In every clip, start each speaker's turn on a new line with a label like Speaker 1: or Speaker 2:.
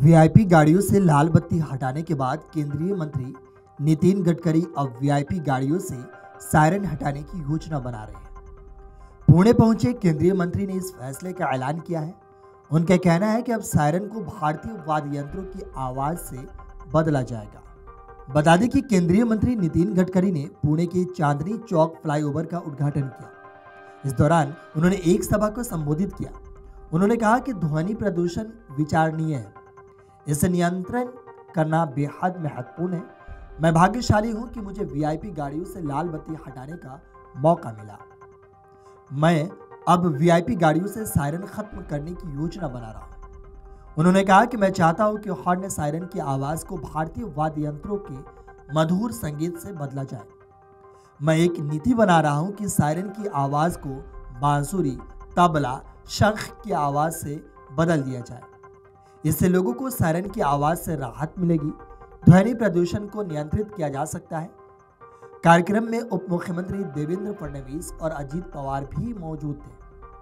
Speaker 1: VIP गाड़ियों से लाल बत्ती हटाने के बाद केंद्रीय मंत्री नितिन गडकरी अब वीआईपी गाड़ियों से सायरन हटाने की योजना बना रहे हैं। पुणे पहुंचे केंद्रीय मंत्री ने इस फैसले का ऐलान किया है। उनका कहना है कि अब सायरन को भारतीय वाद्य यंत्रों की आवाज से बदला जाएगा। बता दें कि केंद्रीय मंत्री नितिन गडकरी ने पुणे के चांदनी चौक फ्लाईओवर का उद्घाटन किया। इस दौरान उन्होंने एक सभा को संबोधित किया। उन्होंने कहा कि ध्वनि प्रदूषण विचारणीय है, इसे नियंत्रण करना बेहद महत्वपूर्ण है। मैं भाग्यशाली हूं कि मुझे वीआईपी गाड़ियों से लाल बत्ती हटाने का मौका मिला। मैं अब वीआईपी गाड़ियों से सायरन खत्म करने की योजना बना रहा हूं। उन्होंने कहा कि मैं चाहता हूं कि हॉर्न सायरन की आवाज को भारतीय वाद्य यंत्रों के मधुर संगीत से बदला जाए। मैं एक नीति बना रहा हूं कि सायरन की आवाज को बांसुरी, तबला, शंख की आवाज से बदल दिया जाए। इससे लोगों को सायरन की आवाज से राहत मिलेगी। ध्वनि प्रदूषण को नियंत्रित किया जा सकता है। कार्यक्रम में उप मुख्यमंत्री देवेंद्र फडणवीस और अजीत पवार भी मौजूद थे।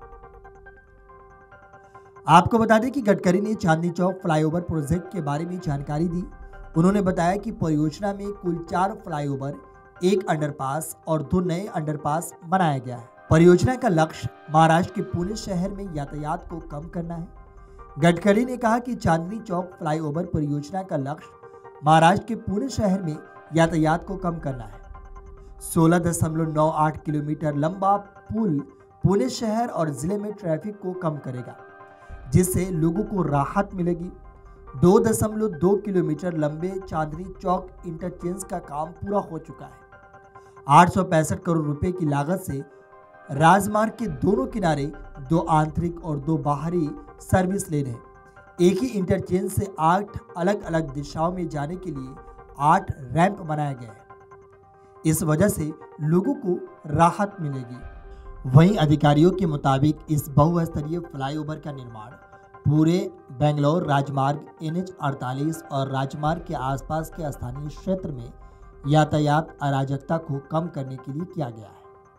Speaker 1: आपको बता दें कि गडकरी ने चांदनी चौक फ्लाईओवर प्रोजेक्ट के बारे में जानकारी दी। उन्होंने बताया कि परियोजना में कुल 4 फ्लाईओवर, 1 अंडरपास और 2 नए अंडरपास बनाया गया है। परियोजना का लक्ष्य महाराष्ट्र के पुणे शहर में यातायात को कम करना है। गडकरी ने कहा कि चांदनी चौक फ्लाईओवर परियोजना का लक्ष्य महाराष्ट्र के पुणे शहर में यातायात को कम करना है। 16.98 किलोमीटर लंबा पुल पुणे शहर और जिले में ट्रैफिक को कम करेगा, जिससे लोगों को राहत मिलेगी। 2.2 किलोमीटर लंबे चांदनी चौक इंटरचेंज का काम पूरा हो चुका है। 865 करोड़ रुपए की लागत से राजमार्ग के दोनों किनारे 2 आंतरिक और 2 बाहरी सर्विस लेन हैं। एक ही इंटरचेंज से 8 अलग अलग दिशाओं में जाने के लिए 8 रैंप बनाए गए हैं। इस वजह से लोगों को राहत मिलेगी। वहीं अधिकारियों के मुताबिक इस बहुस्तरीय फ्लाईओवर का निर्माण पूरे बेंगलोर राजमार्ग, NH-48 और राजमार्ग के आसपास के स्थानीय क्षेत्र में यातायात अराजकता को कम करने के लिए किया गया है।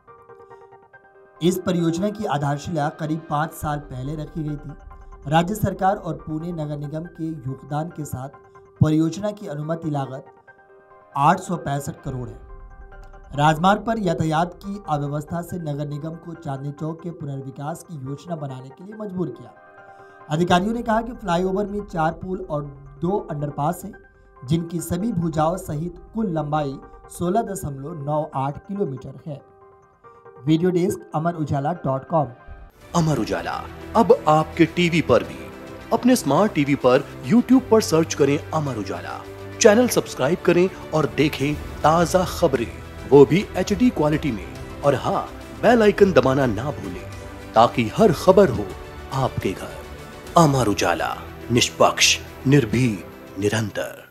Speaker 1: इस परियोजना की आधारशिला करीब 5 साल पहले रखी गई थी। राज्य सरकार और पुणे नगर निगम के योगदान के साथ परियोजना की अनुमति लागत 865 करोड़ है। राजमार्ग पर यातायात की अव्यवस्था से नगर निगम को चांदनी चौक के पुनर्विकास की योजना बनाने के लिए मजबूर किया। अधिकारियों ने कहा कि फ्लाईओवर में 4 पुल और 2 अंडरपास हैं, जिनकी सभी भुजाओं सहित कुल लंबाई 16.98 किलोमीटर है। Video desk अमरउजाला.com।
Speaker 2: अमर उजाला अब आपके टीवी पर भी। अपने स्मार्ट टीवी पर YouTube पर सर्च करें अमर उजाला, चैनल सब्सक्राइब करें और देखें ताजा खबरें, वो भी HD क्वालिटी में। और हाँ, बेल आइकन दबाना ना भूलें ताकि हर खबर हो आपके घर। अमर उजाला, निष्पक्ष, निर्भीक, निरंतर।